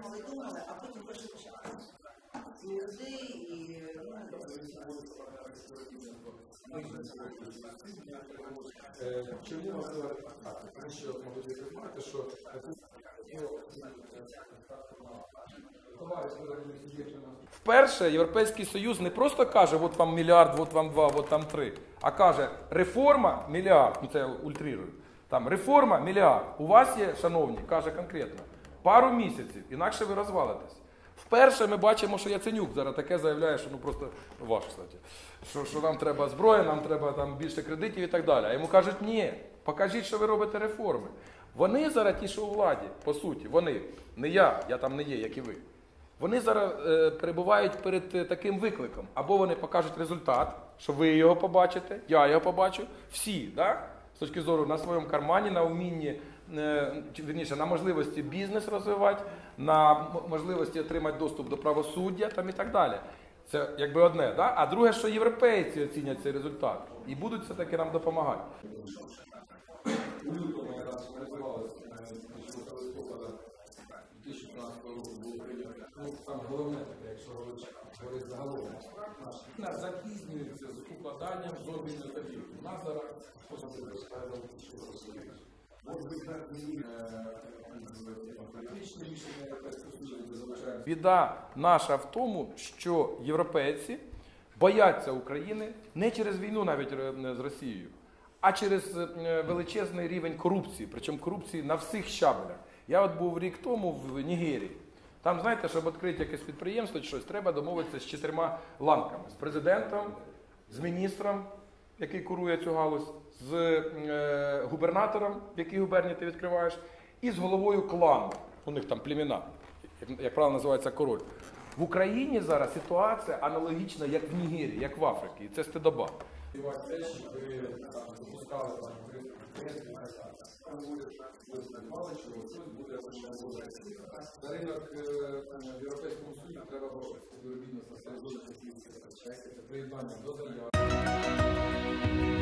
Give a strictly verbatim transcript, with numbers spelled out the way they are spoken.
думали, думали, а потім прийшли час. І люди, і... Чому важливо так? Тому що, мабуть, ви знаєте, що вперше Європейський Союз не просто каже, от вам мільярд, от вам два, от там три, а каже, реформа мільярд, ну це я ультрирую, там реформа мільярд. У вас є, шановні, каже конкретно, пару місяців, інакше ви розвалитесь. Вперше ми бачимо, що Яценюк зараз таке заявляє, що ну просто ваш, кстати, що, що нам треба зброя, нам треба там більше кредитів і так далі. А йому кажуть, ні, покажіть, що ви робите реформи. Вони зараз ті, що у владі, по суті, вони, не я, я там не є, як і ви. Вони зараз е, перебувають перед е, таким викликом. Або вони покажуть результат, що ви його побачите, я його побачу, всі, да? З точки зору на своєму кармані, на умінні, е, вірніше, на можливості бізнес розвивати, на можливості отримати доступ до правосуддя там, і так далі. Це якби одне. Да? А друге, що європейці оцінять цей результат і будуть все-таки нам допомагати. У лютому якраз реалізувалося дві тисячі п'ятнадцятого року було прийнято. Ну, там головне таке, якщо говорити загалом. Нас запізнюється з укладанням з обмінних торгів. У нас зараз позитивно ставили, що розповідають. Біда наша в тому, що європейці бояться України не через війну навіть з Росією, а через величезний рівень корупції, причому корупції на всіх щаблях. Я от був рік тому в Нігерії. Там, знаєте, щоб відкрити якесь підприємство чи щось, треба домовитися з чотирма ланками. З президентом, з міністром, який курує цю галузь, з е, губернатором, в якій губернії ти відкриваєш, і з головою клану. У них там племена, як, як правило називається король. В Україні зараз ситуація аналогічна, як в Нігерії, як в Африці. І це стидоба. За ринок в Європейському Союзі треба боротися. Співробітництво серед дуже такі це приєднання до заяв.